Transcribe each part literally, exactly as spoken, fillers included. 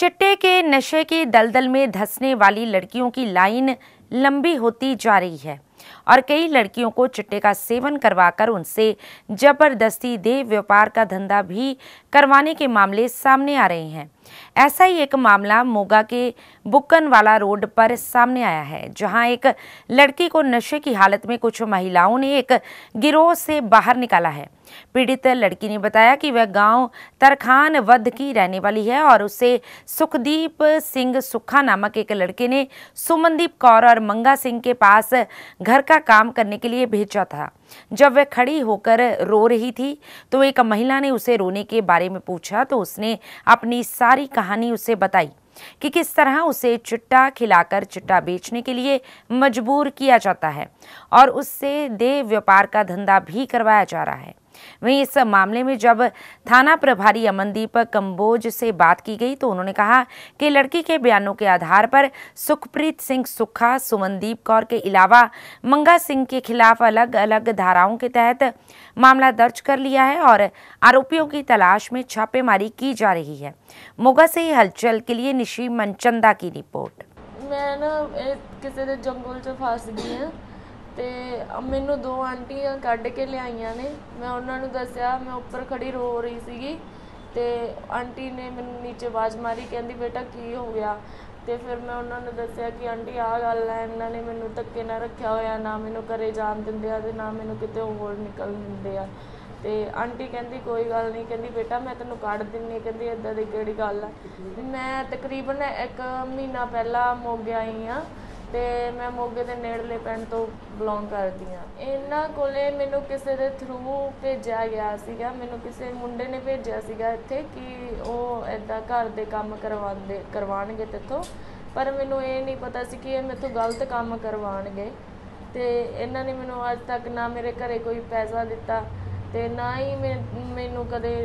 चिट्टे के नशे की दलदल में धंसने वाली लड़कियों की लाइन लंबी होती जा रही है और कई लड़कियों को चिट्टे का सेवन करवाकर उनसे जबरदस्ती देह व्यापार का धंधा भी करवाने के मामले सामने आ रहे हैं। ऐसा ही एक मामला मोगा के बुक्कनवाला रोड पर सामने आया है, जहां एक लड़की को नशे की हालत में कुछ महिलाओं ने एक गिरोह से बाहर निकाला है। पीड़ित लड़की ने बताया कि वह गांव तरखान वध की रहने वाली है और उसे सुखदीप सिंह सुखा नामक एक लड़के ने सुमनदीप कौर और मंगा सिंह के पास घर का काम करने के लिए भेजा था। जब वह खड़ी होकर रो रही थी तो एक महिला ने उसे रोने के बारे में पूछा तो उसने अपनी सारी कहानी उसे बताई कि किस तरह उसे चिट्टा खिलाकर चिट्टा बेचने के लिए मजबूर किया जाता है और उससे देह व्यापार का धंधा भी करवाया जा रहा है। वहीं इस मामले में जब थाना प्रभारी अमनदीप कंबोज से बात की गई तो उन्होंने कहा कि लड़की के बयानों के आधार पर सुखप्रीत सिंह सुखा, सुमनदीप कौर के अलावा मंगा सिंह के खिलाफ अलग अलग धाराओं के तहत मामला दर्ज कर लिया है और आरोपियों की तलाश में छापेमारी की जा रही है। मोगा से हलचल के लिए निशी मनचंदा की रिपोर्ट। मैं ना किसी दे जंगल च फस गई हाँ ਤੇ ਮੈਨੂੰ ਦੋ ਆਂਟੀਆਂ ਕੱਢ ਕੇ ਲਿਆਈਆਂ ਨੇ। ਮੈਂ ਉਹਨਾਂ ਨੂੰ ਦੱਸਿਆ, ਮੈਂ ਉੱਪਰ ਖੜੀ ਰੋ ਰਹੀ ਸੀਗੀ ਤੇ ਆਂਟੀ ਨੇ ਮੈਨੂੰ ਨੀਚੇ ਆਵਾਜ਼ ਮਾਰੀ, ਕਹਿੰਦੀ ਬੇਟਾ ਕੀ ਹੋ ਗਿਆ। ਤੇ ਫਿਰ ਮੈਂ ਉਹਨਾਂ ਨੂੰ ਦੱਸਿਆ ਕਿ ਆਂਟੀ ਆਹ ਗੱਲ ਹੈ, ਇਹਨਾਂ ਨੇ ਮੈਨੂੰ ਧੱਕੇ ਨਾਲ ਰੱਖਿਆ ਹੋਇਆ, ਨਾ ਮੈਨੂੰ ਘਰੇ ਜਾਣ ਦਿੰਦੇ ਆ ਤੇ ਨਾ ਮੈਨੂੰ ਕਿਤੇ ਹੋਰ ਨਿਕਲ ਦਿੰਦੇ ਆ। ਤੇ ਆਂਟੀ ਕਹਿੰਦੀ ਕੋਈ ਗੱਲ ਨਹੀਂ, ਕਹਿੰਦੀ ਬੇਟਾ ਮੈਂ ਤੈਨੂੰ ਕੱਢ ਦਿੰਨੀ, ਕਹਿੰਦੀ ਇੱਦਾਂ ਦੀ ਕਿਹੜੀ ਗੱਲ ਆ। ਮੈਂ ਤਕਰੀਬਨ ਇੱਕ ਮਹੀਨਾ ਪਹਿਲਾਂ ਮੋਗੇ ਆਈ ਹਾਂ ਤੇ मैं मोगे के नेड़ले पिंड तो बिलोंग करती हाँ। इन्हों को मैनू किसी के थ्रू भेजा गया सीगा, मैनू किसी मुंडे ने भेजा सीगा इत्थे कि वो इदा घर के काम करवाते करवाणगे तेथों, पर मैनू ये नहीं पता सी कि मेरे तो गलत काम करवाणगे। ते इन्हों ने मैनू अज तक ना मेरे घरे कोई पैसा दिता ते ना ही मैं मैनू कदे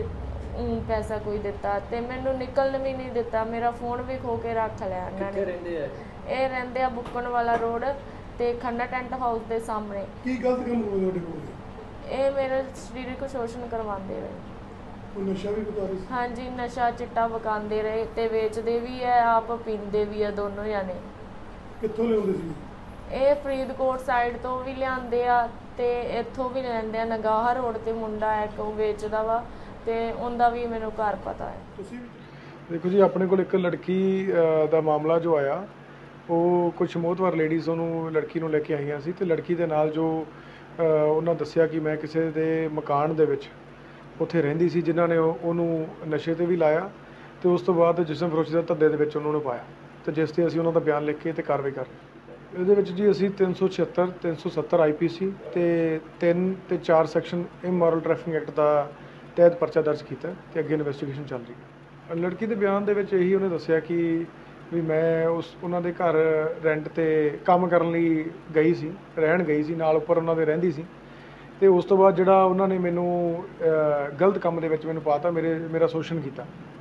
पैसा कोई दिता ते मैनू निकलन भी नहीं दिता। मेरा फोन भी खो के रख लिया इन्होंने। ये रहंदे आ बुक्कनवाला रोड ते खन्ना टेंट हाउस के सामने। की गलत काम करवाते हो? ये मेरे सरीरक शोषण करवाते रहे। वो नशा भी बता रहे? हाँ जी, नशा चिट्टा वकांदे रहे ते वेचते भी है, आप पींदे भी है, दोनों जाने। कित्थों लियाउंदे सी? ये फरीदकोट साइड तो भी लियाते आ ते इत्थों भी लैंदे आ। नगाहा रोड ते मुंडा एक वो वेचदा वा ते उनदा भी मैनू घर पता है। देखो जी, अपने को एक लड़की दा मामला जो आया, ਉਹ ਕੁਝ ਮੋਹਤਵਰ ਲੇਡੀਜ਼ ਉਹਨੂੰ ਲੜਕੀ ਨੂੰ ਲੈ ਕੇ ਆਈਆਂ ਸੀ ਤੇ ਲੜਕੀ ਦੇ ਨਾਲ ਜੋ ਉਹਨਾਂ ਦੱਸਿਆ ਕਿ ਮੈਂ ਕਿਸੇ ਦੇ ਮਕਾਨ ਦੇ ਵਿੱਚ ਉੱਥੇ ਰਹਿੰਦੀ ਸੀ, ਜਿਨ੍ਹਾਂ ਨੇ ਉਹਨੂੰ ਨਸ਼ੇ ਤੇ ਵੀ ਲਾਇਆ ਤੇ ਉਸ ਤੋਂ ਬਾਅਦ ਜਿਸਮ ਫਰੋਸ਼ੀ ਦਾ ਧੱਦੇ ਦੇ ਵਿੱਚ ਉਹਨਾਂ ਨੂੰ ਪਾਇਆ ਤੇ ਜਿਸ ਤੇ ਅਸੀਂ ਉਹਨਾਂ ਦਾ ਬਿਆਨ ਲਿਖ ਕੇ ਤੇ ਕਾਰਵਾਈ ਕਰ ਰਹੇ। ਇਹਦੇ ਵਿੱਚ ਜੀ ਅਸੀਂ ਤਿੰਨ ਸੌ ਛਿਹੱਤਰ ਤਿੰਨ ਸੌ ਸੱਤਰ ਆਈ ਪੀ ਸੀ ਤੇ ਤਿੰਨ ਤੇ ਚਾਰ ਸੈਕਸ਼ਨ ਇਮੋਰਲ ਟ੍ਰੈਫਿਕਿੰਗ ਐਕਟ ਦਾ ਤਹਿਤ ਪਰਚਾ ਦਰਜ ਕੀਤਾ ਤੇ ਅੱਗੇ ਇਨਵੈਸਟੀਗੇਸ਼ਨ ਚੱਲ ਰਹੀ ਹੈ। ਲੜਕੀ ਦੇ ਬਿਆਨ ਦੇ ਵਿੱਚ ਇਹੀ ਉਹਨੇ ਦੱਸਿਆ ਕਿ ਵੀ ਮੈਂ ਉਸ ਉਹਨਾਂ ਦੇ ਘਰ ਰੈਂਟ ਤੇ ਕੰਮ ਕਰਨ ਲਈ ਗਈ ਸੀ, ਰਹਿਣ ਗਈ ਸੀ, ਨਾਲ ਉੱਪਰ ਉਹਨਾਂ ਦੇ ਰਹਿੰਦੀ ਸੀ ਤੇ ਉਸ ਤੋਂ ਬਾਅਦ ਜਿਹੜਾ ਉਹਨਾਂ ਨੇ ਮੈਨੂੰ ਗਲਤ ਕੰਮ ਦੇ ਵਿੱਚ ਮੈਨੂੰ ਪਾਤਾ, ਮੇਰੇ ਮੇਰਾ ਸ਼ੋਸ਼ਣ ਕੀਤਾ।